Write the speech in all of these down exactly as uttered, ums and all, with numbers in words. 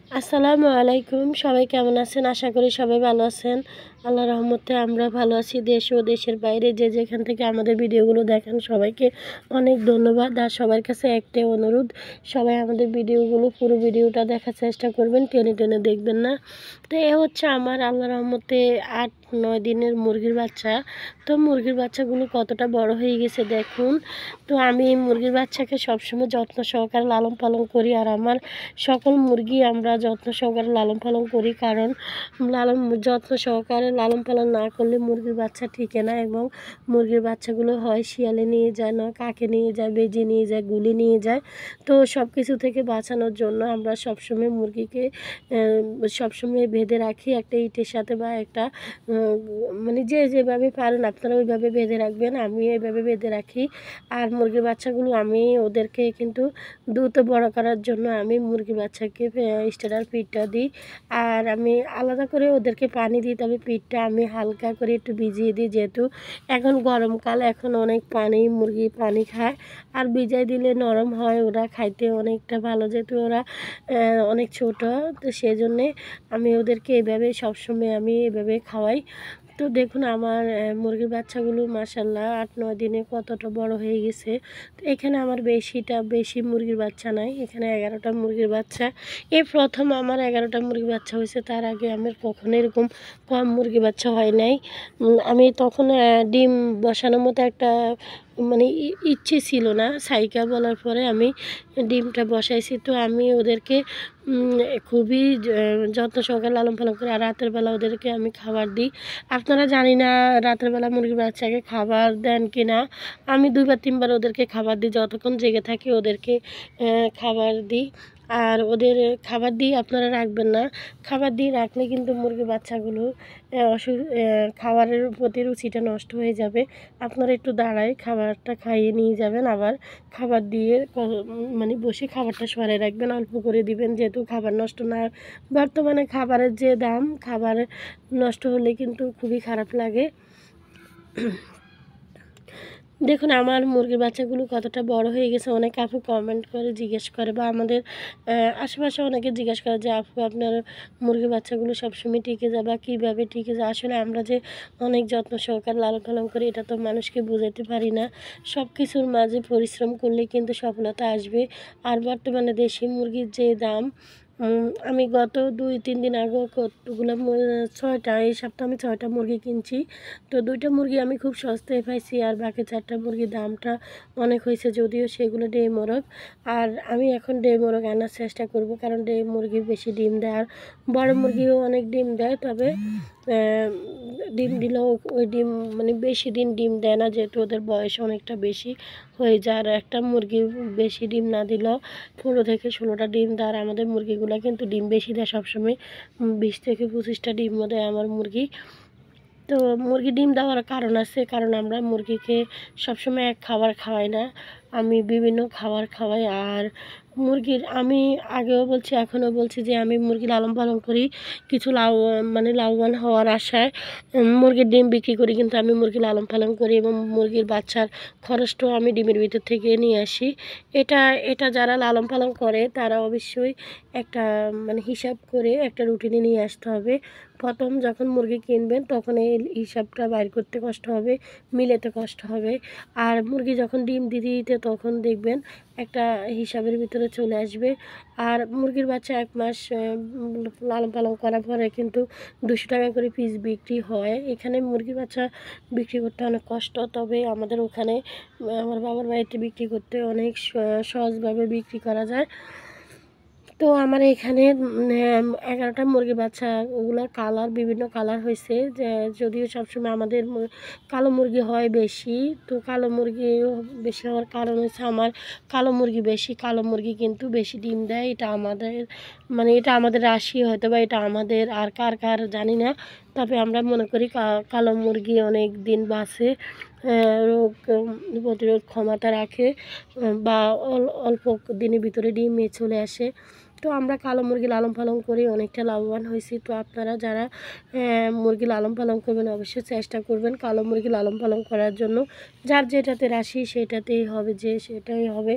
আসসালামু আলাইকুম। সবাই কেমন আছেন? আশা করি সবাই ভালো আছেন। আল্লাহর রহমতে আমরা ভালো আছি। দেশ ও দেশের বাইরে যে যেখান থেকে আমাদের ভিডিওগুলো দেখেন সবাইকে অনেক ধন্যবাদ। আর সবার কাছে একটাই অনুরোধ, সবাই আমাদের ভিডিওগুলো পুরো ভিডিওটা দেখার চেষ্টা করবেন, টেনে টেনে দেখবেন না। তো এ হচ্ছে আমার আল্লাহর রহমতে আট নয় দিনের মুরগির বাচ্চা। তো মুরগির বাচ্চাগুলো কতটা বড় হয়ে গেছে দেখুন। তো আমি মুরগির বাচ্চাকে সবসময় যত্ন সহকারে লালন পালন করি। আর আমার সকল মুরগি আমরা যত্ন সহকারে লালন পালন করি, কারণ লালন যত্ন সহকারে লালন পালন না করলে মুরগির বাচ্চা ঠিকে না, এবং মুরগির বাচ্চাগুলো হয় শিয়ালে নিয়ে যায়, না কাকে নিয়ে যায়, বেজে নিয়ে যায়, গুলি নিয়ে যায়। তো সব কিছু থেকে বাঁচানোর জন্য আমরা সবসময় মুরগিকে সবসময় বেঁধে রাখি একটা ইটের সাথে, বা একটা মানে যে যেভাবে পারেন আপনারা ওইভাবে বেঁধে রাখবেন। আমি এইভাবে বেঁধে রাখি। আর মুরগির বাচ্চাগুলো আমি ওদেরকে কিন্তু দ্রুত বড় করার জন্য আমি মুরগির বাচ্চাকে স্টার্টার ফিডটা দিই। আর আমি আলাদা করে ওদেরকে পানি দিই, তবে ফিডটা আমি হালকা করে একটু ভিজিয়ে দিই, যেহেতু এখন গরমকাল, এখন অনেক পানি মুরগি পানি খায়। আর ভিজাই দিলে নরম হয়, ওরা খাইতে অনেকটা ভালো, যেহেতু ওরা অনেক ছোট। তো সেই জন্যে আমি ওদেরকে এভাবে সবসময় আমি এভাবে খাওয়াই। তো দেখুন আমার মুরগির বাচ্চাগুলো মাশাল্লাহ আট নয় দিনে কতটা বড় হয়ে গেছে। তো এখানে আমার বেশিটা বেশি মুরগির বাচ্চা নাই, এখানে এগারোটা মুরগির বাচ্চা। এই প্রথম আমার এগারোটা মুরগির বাচ্চা হয়েছে, তার আগে আমার কখনো এরকম কম মুরগি বাচ্চা হয় নাই। আমি তখন ডিম বসানোর মতো একটা মানে ইচ্ছে ছিল না, সাইকা বলার পরে আমি ডিমটা বসাইছি। তো আমি ওদেরকে খুবই যত্ন সহকারে লালন পালন করি। আর রাতের বেলা ওদেরকে আমি খাবার দিই। আপনারা জানি না রাতের বেলা মুরগির বাচ্চাকে খাবার দেন কি না। আমি দুইবার তিনবার ওদেরকে খাবার দিই, যতক্ষণ জেগে থাকি ওদেরকে খাবার দিই। আর ওদের খাবার দিয়ে আপনারা রাখবেন না, খাবার দিয়ে রাখলে কিন্তু মুরগির বাচ্চাগুলো অসুখ খাবারের প্রতি রুচিটা নষ্ট হয়ে যাবে। আপনারা একটু দাঁড়ায় খাবারটা খাইয়ে নিয়ে যাবেন, আবার খাবার দিয়ে মানে বসে খাবারটা সরাই রাখবেন, অল্প করে দিবেন, যেহেতু খাবার নষ্ট না। বর্তমানে খাবারের যে দাম, খাবার নষ্ট হলে কিন্তু খুবই খারাপ লাগে। দেখুন আমার মুরগির বাচ্চাগুলো কতটা বড় হয়ে গেছে। অনেক আপু কমেন্ট করে জিজ্ঞেস করে, বা আমাদের আশেপাশে অনেকে জিজ্ঞেস করে যে আপু আপনার মুরগির বাচ্চাগুলো সবসময় টিকে যায় বা কীভাবে টিকে যায়। আসলে আমরা যে অনেক যত্ন সহকারে লালন পালন করি, এটা তো মানুষকে বোঝাতে পারি না। সব কিছুর মাঝে পরিশ্রম করলে কিন্তু সফলতা আসবে। আর বর্তমানে দেশি মুরগির যে দাম, আমি গত দুই তিন দিন আগে কতগুলো ছয়টা এই সপ্তাহে আমি ছয়টা মুরগি কিনছি। তো দুইটা মুরগি আমি খুব সস্তায় পাইছি, আর বাকি চারটা মুরগির দামটা অনেক হয়েছে, যদিও সেগুলো ডে মোরগ। আর আমি এখন ডে মোরগ আনার চেষ্টা করব, কারণ ডে মুরগি বেশি ডিম দেয়, আর বড় মুরগিও অনেক ডিম দেয়, তবে ডিম দিলেও ওই ডিম মানে বেশি দিন ডিম দেয় না, যেহেতু ওদের বয়স অনেকটা বেশি হয়ে যায়। আর একটা মুরগি বেশি ডিম না দিলেও পনেরো থেকে ষোলোটা ডিম দেয়। আর আমাদের মুরগিগুলো কিন্তু ডিম বেশি দেয়, সবসময় বিশ থেকে পঁচিশটা ডিমও দেয় আমার মুরগি। তো মুরগি ডিম দেওয়ার কারণ আছে, কারণ আমরা মুরগিকে সবসময় এক খাবার খাওয়াই না, আমি বিভিন্ন খাবার খাওয়াই। আর মুরগির আমি আগেও বলছি এখনও বলছি যে আমি মুরগি লালন পালন করি কিছু লাভ মানে লাভবান হওয়ার আশায়। মুরগির ডিম বিক্রি করি, কিন্তু আমি মুরগি লালন পালন করি, এবং মুরগির বাচ্চার খরচটাও আমি ডিমের ভিতর থেকে নিয়ে আসি। এটা এটা যারা লালন পালন করে তারা অবশ্যই একটা মানে হিসাব করে একটা রুটিনে নিয়ে আসতে হবে। প্রথম যখন মুরগি কিনবেন তখন এই হিসাবটা বাইর করতে কষ্ট হবে, মিলাতে কষ্ট হবে। আর মুরগি যখন ডিম দিতে দিতে তখন দেখবেন একটা হিসাবের ভিতরে চলে আসবে। আর মুরগির বাচ্চা এক মাস লালন পালন করার পরে কিন্তু দুশো টাকা করে পিস বিক্রি হয়। এখানে মুরগির বাচ্চা বিক্রি করতে অনেক কষ্ট, তবে আমাদের ওখানে আমার বাবার বাড়িতে বিক্রি করতে অনেক সহজভাবে বিক্রি করা যায়। তো আমার এখানে এগারোটা মুরগি বাচ্চা, ওগুলোর কালার বিভিন্ন কালার হয়েছে, যে যদিও সবসময় আমাদের কালো মুরগি হয় বেশি। তো কালো মুরগি বেশি হওয়ার কারণ হচ্ছে আমার কালো মুরগি বেশি, কালো মুরগি কিন্তু বেশি ডিম দেয়। এটা আমাদের মানে এটা আমাদের রাশি হয়তো, বা এটা আমাদের আর কার কার জানি না, তবে আমরা মনে করি কালো মুরগি অনেক দিন বাঁচে, রোগ প্রতিরোধ ক্ষমতা রাখে, বা অল্প দিনের ভিতরে ডিমে চলে আসে। তো আমরা কালো মুরগি লালন পালন করি, অনেকটা লাভবান হয়েছি। তো আপনারা যারা মুরগি লালন পালন করবেন অবশ্যই চেষ্টা করবেন কালো মুরগি লালন পালন করার জন্য। যার যেটাতে রাশি সেটাতেই হবে, যে সেটাই হবে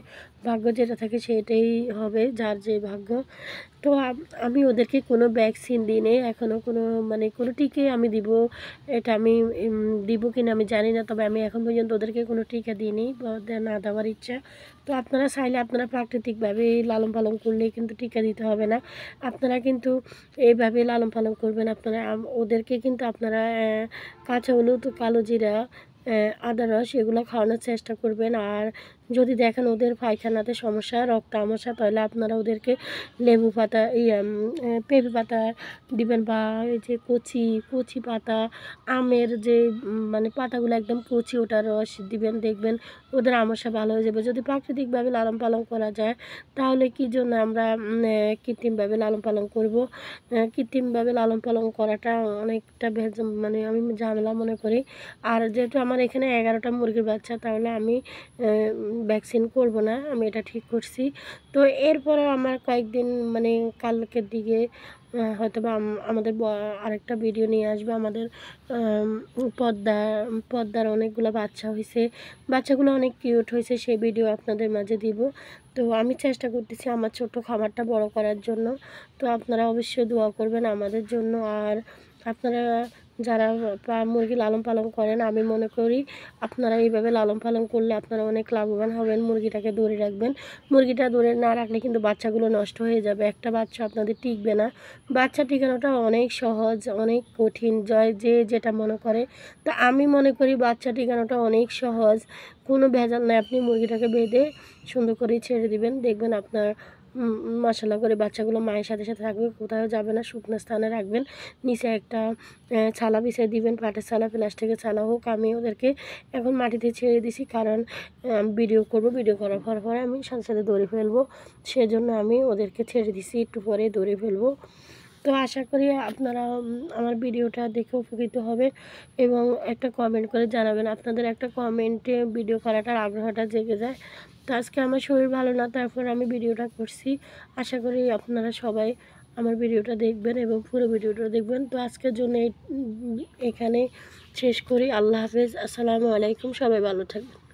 ভাগ্য যেটা থাকে সেটাই হবে, যার যে ভাগ্য। তো আমি ওদেরকে কোনো ভ্যাকসিন দিই নি এখনও, কোনো মানে কোনো টিকে আমি দিব, এটা আমি দিব কিনা আমি জানি না, তবে আমি এখন পর্যন্ত ওদেরকে কোনো টিকা দিইনি বা না দেওয়ার ইচ্ছা। তো আপনারা চাইলে আপনারা প্রাকৃতিকভাবে লালন পালন করলেই কিন্তু টিকা দিতে হবে না, আপনারা কিন্তু এইভাবে লালন পালন করবেন। আপনারা ওদেরকে কিন্তু আপনারা কাঁচা হলুদ, কালো জিরা, আদা রস এগুলো খাওয়ানোর চেষ্টা করবেন। আর যদি দেখেন ওদের পায়খানাতে সমস্যা, রক্ত আমসা, তাহলে আপনারা ওদেরকে লেবু পাতা, ইয়ে পেঁপে পাতা দিবেন, বা এই যে কচি কচি পাতা, আমের যে মানে পাতাগুলো একদম কচি, ওটার রস দিবেন, দেখবেন ওদের আমসা ভালো হয়ে যাবে। যদি প্রাকৃতিকভাবে লালন পালন করা যায় তাহলে কি জন্য আমরা কৃত্রিমভাবে লালন পালন করব? কৃত্রিমভাবে লালন পালন করাটা অনেকটা মানে আমি ঝামেলা মনে করি। আর যেহেতু আমার এখানে এগারোটা মুরগির বাচ্চা, তাহলে আমি ভ্যাকসিন করব না, আমি এটা ঠিক করছি। তো এরপরে আমার কয়েকদিন মানে কালকের দিকে হয়তো বা আমাদের আরেকটা ভিডিও নিয়ে আসবে। আমাদের পদ্মা পদ্মার অনেকগুলো বাচ্চা হয়েছে, বাচ্চাগুলো অনেক কিউট হয়েছে, সেই ভিডিও আপনাদের মাঝে দিব। তো আমি চেষ্টা করতেছি আমার ছোট্ট খামারটা বড় করার জন্য। তো আপনারা অবশ্যই দোয়া করবেন আমাদের জন্য। আর আপনারা যারা মুরগি লালন পালন করেন, আমি মনে করি আপনারা এইভাবে লালন পালন করলে আপনারা অনেক লাভবান হবেন। মুরগিটাকে ধরে রাখবেন, মুরগিটা ধরে না রাখলে কিন্তু বাচ্চাগুলো নষ্ট হয়ে যাবে, একটা বাচ্চা আপনাদের টিকবে না। বাচ্চা টিকানোটা অনেক সহজ, অনেক কঠিন, জয় যে যেটা মনে করে। তা আমি মনে করি বাচ্চা টিকানোটা অনেক সহজ, কোনো ভেজাল নেই। আপনি মুরগিটাকে বেঁধে সুন্দর করে ছেড়ে দিবেন, দেখবেন আপনার মাশাআল্লাহ করে বাচ্চাগুলো মায়ের সাথে সাথে থাকবে, কোথাও যাবে না, শুকনো স্থানে রাখবেন। নিচে একটা ছালা বিছিয়ে দিবেন, পাটের ছালা, প্লাস্টিকের ছালা হোক। আমি ওদেরকে এখন মাটিতে ছেড়ে দিছি, কারণ ভিডিও করব, ভিডিও করার পর পরে আমি সাথে সাথে দৌড়ে ফেলবো, সেজন্য আমি ওদেরকে ছেড়ে দিছি, একটু পরে দৌড়ে ফেলবো। তো আশা করি আপনারা আমার ভিডিওটা দেখে উপকৃত হবে এবং একটা কমেন্ট করে জানাবেন। আপনাদের একটা কমেন্টে ভিডিও করাটার আগ্রহটা জেগে যায়। তো আজকে আমার শরীর ভালো না, তারপর আমি ভিডিওটা করছি। আশা করি আপনারা সবাই আমার ভিডিওটা দেখবেন এবং পুরো ভিডিওটা দেখবেন। তো আজকের জন্য এখানে শেষ করি। আল্লাহ হাফেজ, আসসালামু আলাইকুম, সবাই ভালো থাকবেন।